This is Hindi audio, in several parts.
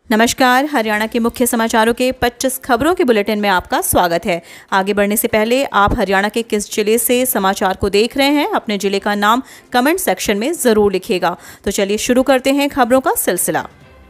नमस्कार। हरियाणा के मुख्य समाचारों के 25 खबरों के बुलेटिन में आपका स्वागत है। आगे बढ़ने से पहले आप हरियाणा के किस जिले से समाचार को देख रहे हैं, अपने जिले का नाम कमेंट सेक्शन में जरूर लिखिएगा। तो चलिए शुरू करते हैं खबरों का सिलसिला।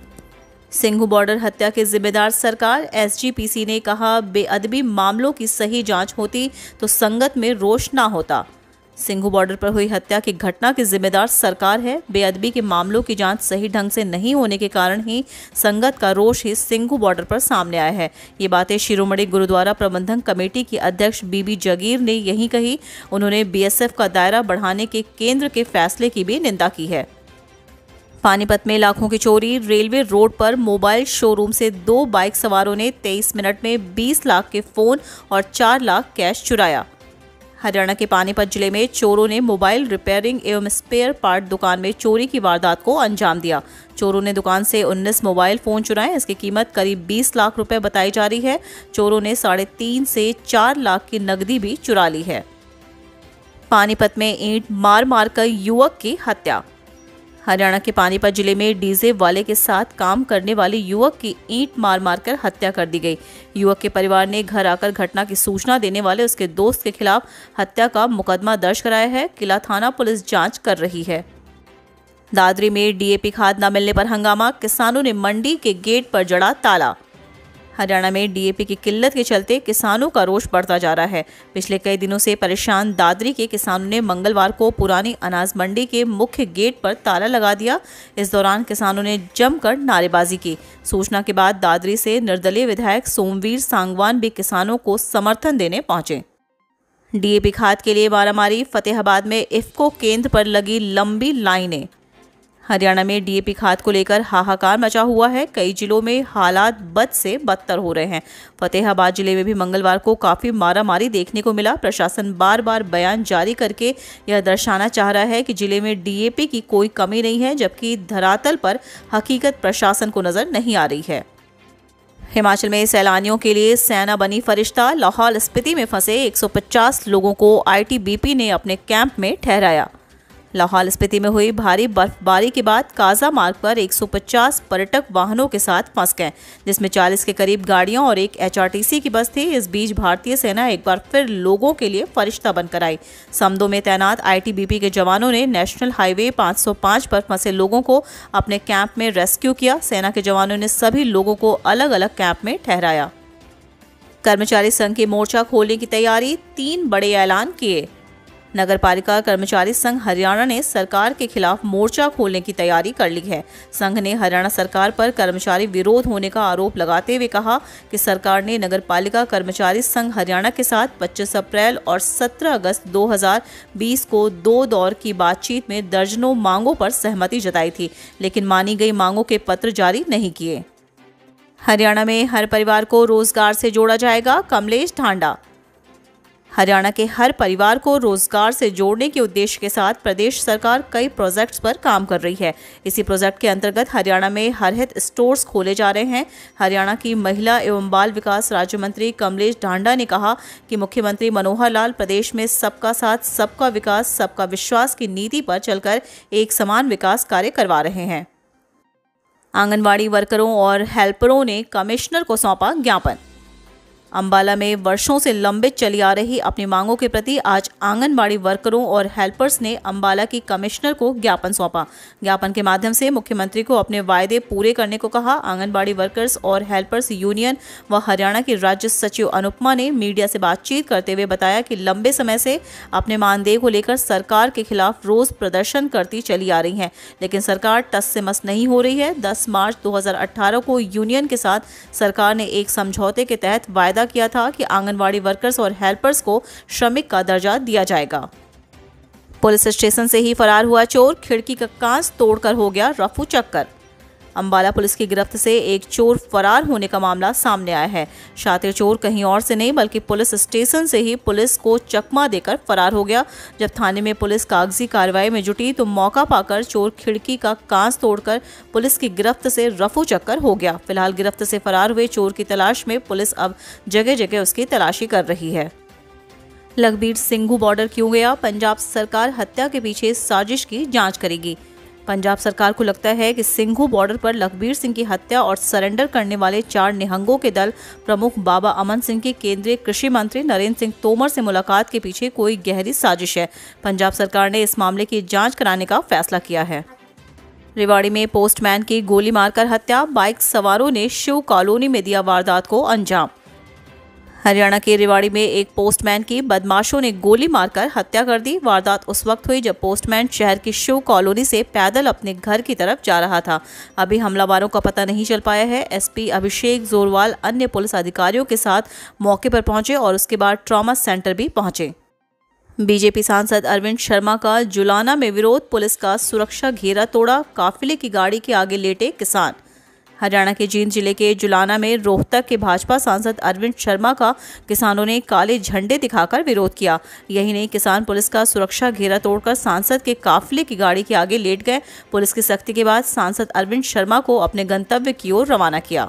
सिंघू बॉर्डर हत्या के जिम्मेदार सरकार, एसजीपीसी ने कहा बेअदबी मामलों की सही जांच होती तो संगत में रोष ना होता। सिंघू बॉर्डर पर हुई हत्या की घटना की जिम्मेदार सरकार है। बेअदबी के मामलों की जांच सही ढंग से नहीं होने के कारण ही संगत का रोष ही सिंघू बॉर्डर पर सामने आया है। ये बातें शिरोमणि गुरुद्वारा प्रबंधन कमेटी की अध्यक्ष बीबी जगीर ने यही कही। उन्होंने बीएसएफ का दायरा बढ़ाने के केंद्र के फैसले की भी निंदा की है। पानीपत में लाखों की चोरी। रेलवे रोड पर मोबाइल शोरूम से 2 बाइक सवारों ने 23 मिनट में 20 लाख के फोन और 4 लाख कैश चुराया। हरियाणा के पानीपत जिले में चोरों ने मोबाइल रिपेयरिंग एवं स्पेयर पार्ट दुकान में चोरी की वारदात को अंजाम दिया। चोरों ने दुकान से 19 मोबाइल फोन चुराए। इसकी कीमत करीब 20 लाख रुपए बताई जा रही है। चोरों ने 3.5 से 4 लाख की नकदी भी चुरा ली है। पानीपत में ईंट मार मारकर युवक की हत्या। हरियाणा के पानीपत जिले में डीजे वाले के साथ काम करने वाले युवक की ईंट मार मारकर हत्या कर दी गई। युवक के परिवार ने घर आकर घटना की सूचना देने वाले उसके दोस्त के खिलाफ हत्या का मुकदमा दर्ज कराया है। किला थाना पुलिस जांच कर रही है। दादरी में डीएपी खाद न मिलने पर हंगामा। किसानों ने मंडी के गेट पर जड़ा ताला। हरियाणा में डीएपी की किल्लत के चलते किसानों का रोष बढ़ता जा रहा है। पिछले कई दिनों से परेशान दादरी के किसानों ने मंगलवार को पुरानी अनाज मंडी के मुख्य गेट पर ताला लगा दिया। इस दौरान किसानों ने जमकर नारेबाजी की। सूचना के बाद दादरी से निर्दलीय विधायक सोमवीर सांगवान भी किसानों को समर्थन देने पहुंचे। डीएपी खाद के लिए मारामारी। फतेहाबाद में इफ्को केंद्र पर लगी लंबी लाइनें। हरियाणा में डीएपी खाद को लेकर हाहाकार मचा हुआ है। कई जिलों में हालात बद से बदतर हो रहे हैं। फतेहाबाद जिले में भी मंगलवार को काफी मारामारी देखने को मिला। प्रशासन बार बार बयान जारी करके यह दर्शाना चाह रहा है कि जिले में डीएपी की कोई कमी नहीं है, जबकि धरातल पर हकीकत प्रशासन को नजर नहीं आ रही है। हिमाचल में सैलानियों के लिए सेना बनी फरिश्ता। लाहौल स्पीति में फंसे 150 लोगों को आईटीबीपी ने अपने कैंप में ठहराया। लाहौल स्पीति में हुई भारी बर्फबारी के बाद काजा मार्ग पर 150 पर्यटक वाहनों के साथ फंस गए, जिसमें 40 के करीब गाड़ियां और एक एचआरटीसी की बस थी। इस बीच भारतीय सेना एक बार फिर लोगों के लिए फरिश्ता बनकर आई। समदो में तैनात आईटीबीपी के जवानों ने नेशनल हाईवे 505 पर फंसे लोगों को अपने कैंप में रेस्क्यू किया। सेना के जवानों ने सभी लोगों को अलग अलग कैंप में ठहराया। कर्मचारी संघ की मोर्चा खोलने की तैयारी। 3 बड़े ऐलान किए। नगर पालिका कर्मचारी संघ हरियाणा ने सरकार के खिलाफ मोर्चा खोलने की तैयारी कर ली है। संघ ने हरियाणा सरकार पर कर्मचारी विरोध होने का आरोप लगाते हुए कहा कि सरकार ने नगर पालिका कर्मचारी संघ हरियाणा के साथ 25 अप्रैल और 17 अगस्त 2020 को 2 दौर की बातचीत में दर्जनों मांगों पर सहमति जताई थी, लेकिन मानी गई मांगों के पत्र जारी नहीं किए। हरियाणा में हर परिवार को रोजगार से जोड़ा जाएगा। कमलेश ढांडा। हरियाणा के हर परिवार को रोजगार से जोड़ने के उद्देश्य के साथ प्रदेश सरकार कई प्रोजेक्ट्स पर काम कर रही है। इसी प्रोजेक्ट के अंतर्गत हरियाणा में हरहित स्टोर्स खोले जा रहे हैं। हरियाणा की महिला एवं बाल विकास राज्य मंत्री कमलेश ढांडा ने कहा कि मुख्यमंत्री मनोहर लाल प्रदेश में सबका साथ, सबका विकास, सबका विश्वास की नीति पर चलकर एक समान विकास कार्य करवा रहे हैं। आंगनवाड़ी वर्करों और हेल्परों ने कमिश्नर को सौंपा ज्ञापन। अंबाला में वर्षों से लंबित चली आ रही अपनी मांगों के प्रति आज आंगनबाड़ी वर्करों और हेल्पर्स ने अंबाला की कमिश्नर को ज्ञापन सौंपा। ज्ञापन के माध्यम से मुख्यमंत्री को अपने वायदे पूरे करने को कहा। आंगनबाड़ी वर्कर्स और हेल्पर्स यूनियन व हरियाणा की राज्य सचिव अनुपमा ने मीडिया से बातचीत करते हुए बताया कि लंबे समय से अपने मानदेय को लेकर सरकार के खिलाफ रोज प्रदर्शन करती चली आ रही हैं, लेकिन सरकार टस से मस नहीं हो रही है। 10 मार्च 2018 को यूनियन के साथ सरकार ने एक समझौते के तहत वायदा किया था कि आंगनवाड़ी वर्कर्स और हेल्पर्स को श्रमिक का दर्जा दिया जाएगा। पुलिस स्टेशन से ही फरार हुआ चोर। खिड़की का कांच तोड़कर हो गया रफू चक्कर। अंबाला पुलिस की गिरफ्त से एक चोर फरार होने का मामला सामने आया है। शातिर चोर कहीं और से नहीं बल्कि पुलिस स्टेशन से ही पुलिस को चकमा देकर फरार हो गया। जब थाने में पुलिस कागजी कार्रवाई में जुटी तो मौका पाकर चोर खिड़की का कांच तोड़कर पुलिस की गिरफ्त से रफू चक्कर हो गया। फिलहाल गिरफ्त से फरार हुए चोर की तलाश में पुलिस अब जगह जगह उसकी तलाशी कर रही है। लखबीर सिंघू बॉर्डर क्यों गया? पंजाब सरकार हत्या के पीछे साजिश की जांच करेगी। पंजाब सरकार को लगता है कि सिंघू बॉर्डर पर लखबीर सिंह की हत्या और सरेंडर करने वाले 4 निहंगों के दल प्रमुख बाबा अमन सिंह की केंद्रीय कृषि मंत्री नरेंद्र सिंह तोमर से मुलाकात के पीछे कोई गहरी साजिश है। पंजाब सरकार ने इस मामले की जांच कराने का फैसला किया है। रेवाड़ी में पोस्टमैन की गोली मारकर हत्या, बाइक सवारों ने शिव कॉलोनी में दिया वारदात को अंजाम। हरियाणा के रेवाड़ी में एक पोस्टमैन की बदमाशों ने गोली मारकर हत्या कर दी। वारदात उस वक्त हुई जब पोस्टमैन शहर की शिव कॉलोनी से पैदल अपने घर की तरफ जा रहा था। अभी हमलावरों का पता नहीं चल पाया है। एसपी अभिषेक जोरवाल अन्य पुलिस अधिकारियों के साथ मौके पर पहुंचे और उसके बाद ट्रॉमा सेंटर भी पहुंचे। बीजेपी सांसद अरविंद शर्मा का जुलाना में विरोध, पुलिस का सुरक्षा घेरा तोड़ा, काफिले की गाड़ी के आगे लेटे किसान। हरियाणा के जींद जिले के जुलाना में रोहतक के भाजपा सांसद अरविंद शर्मा का किसानों ने काले झंडे दिखाकर विरोध किया। यही नहीं, किसान पुलिस का सुरक्षा घेरा तोड़कर सांसद के काफिले की गाड़ी के आगे लेट गए। पुलिस की सख्ती के बाद सांसद अरविंद शर्मा को अपने गंतव्य की ओर रवाना किया।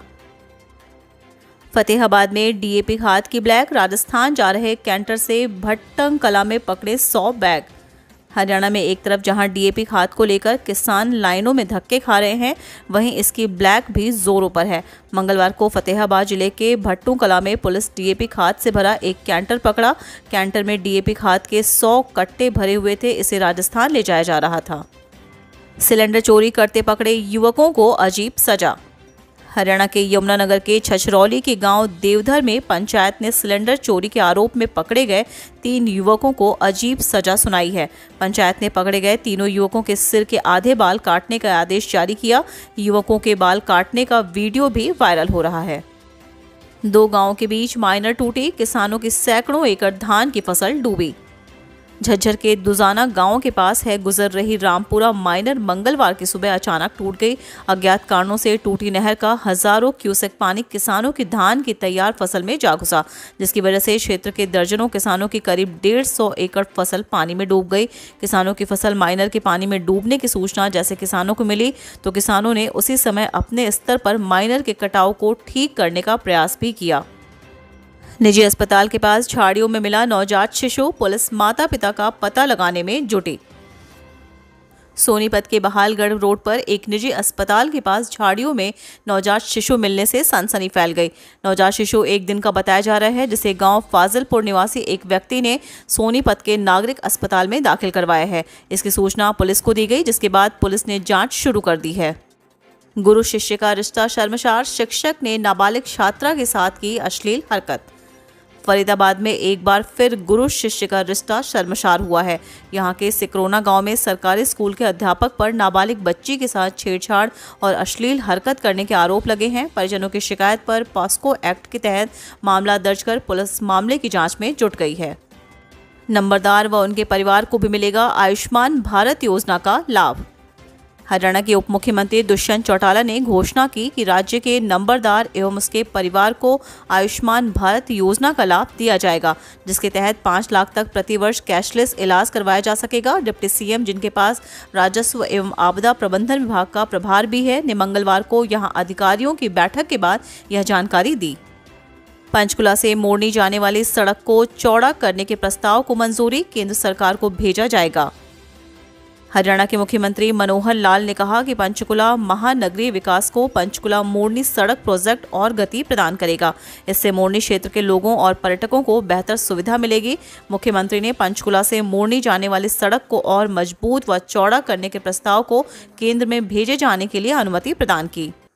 फतेहाबाद में डीएपी खाद की ब्लैक, राजस्थान जा रहे कैंटर से भट्टंग कला में पकड़े 100 बैग। हरियाणा में एक तरफ जहां डीएपी खाद को लेकर किसान लाइनों में धक्के खा रहे हैं, वहीं इसकी ब्लैक भी जोरों पर है। मंगलवार को फतेहाबाद जिले के भट्टू कला में पुलिस डीएपी खाद से भरा एक कैंटर पकड़ा। कैंटर में डीएपी खाद के 100 कट्टे भरे हुए थे। इसे राजस्थान ले जाया जा रहा था। सिलेंडर चोरी करते पकड़े युवकों को अजीब सजा। हरियाणा के यमुनानगर के छछरौली के गांव देवधर में पंचायत ने सिलेंडर चोरी के आरोप में पकड़े गए 3 युवकों को अजीब सजा सुनाई है। पंचायत ने पकड़े गए तीनों युवकों के सिर के आधे बाल काटने का आदेश जारी किया। युवकों के बाल काटने का वीडियो भी वायरल हो रहा है। 2 गांवों के बीच माइनर टूटी, किसानों की सैकड़ों एकड़ धान की फसल डूबी। झज्जर के दुजाना गांव के पास है गुजर रही रामपुरा माइनर मंगलवार की सुबह अचानक टूट गई। अज्ञात कारणों से टूटी नहर का हजारों क्यूसेक पानी किसानों की धान की तैयार फसल में जा घुसा, जिसकी वजह से क्षेत्र के दर्जनों किसानों की करीब 150 एकड़ फसल पानी में डूब गई। किसानों की फसल माइनर के पानी में डूबने की सूचना जैसे किसानों को मिली तो किसानों ने उसी समय अपने स्तर पर माइनर के कटाव को ठीक करने का प्रयास भी किया। निजी अस्पताल के पास झाड़ियों में मिला नवजात शिशु, पुलिस माता पिता का पता लगाने में जुटी। सोनीपत के बहालगढ़ रोड पर एक निजी अस्पताल के पास झाड़ियों में नवजात शिशु मिलने से सनसनी फैल गई। नवजात शिशु एक दिन का बताया जा रहा है, जिसे गांव फाजिलपुर निवासी एक व्यक्ति ने सोनीपत के नागरिक अस्पताल में दाखिल करवाया है। इसकी सूचना पुलिस को दी गई, जिसके बाद पुलिस ने जांच शुरू कर दी है। गुरु शिष्य का रिश्ता शर्मसार, शिक्षक ने नाबालिग छात्रा के साथ की अश्लील हरकत। फरीदाबाद में एक बार फिर गुरु शिष्य का रिश्ता शर्मसार हुआ है। यहाँ के सिकरोना गांव में सरकारी स्कूल के अध्यापक पर नाबालिग बच्ची के साथ छेड़छाड़ और अश्लील हरकत करने के आरोप लगे हैं। परिजनों की शिकायत पर पॉस्को एक्ट के तहत मामला दर्ज कर पुलिस मामले की जांच में जुट गई है। नंबरदार व उनके परिवार को भी मिलेगा आयुष्मान भारत योजना का लाभ। हरियाणा के उप मुख्यमंत्री दुष्यंत चौटाला ने घोषणा की कि राज्य के नंबरदार एवं उसके परिवार को आयुष्मान भारत योजना का लाभ दिया जाएगा, जिसके तहत 5 लाख तक प्रतिवर्ष कैशलेस इलाज करवाया जा सकेगा। डिप्टी सीएम, जिनके पास राजस्व एवं आपदा प्रबंधन विभाग का प्रभार भी है, ने मंगलवार को यहां अधिकारियों की बैठक के बाद यह जानकारी दी। पंचकुला से मोरनी जाने वाली सड़क को चौड़ा करने के प्रस्ताव को मंजूरी, केंद्र सरकार को भेजा जाएगा। हरियाणा के मुख्यमंत्री मनोहर लाल ने कहा कि पंचकुला महानगरीय विकास को पंचकुला मोरनी सड़क प्रोजेक्ट और गति प्रदान करेगा। इससे मोरनी क्षेत्र के लोगों और पर्यटकों को बेहतर सुविधा मिलेगी। मुख्यमंत्री ने पंचकुला से मोरनी जाने वाली सड़क को और मजबूत व चौड़ा करने के प्रस्ताव को केंद्र में भेजे जाने के लिए अनुमति प्रदान की।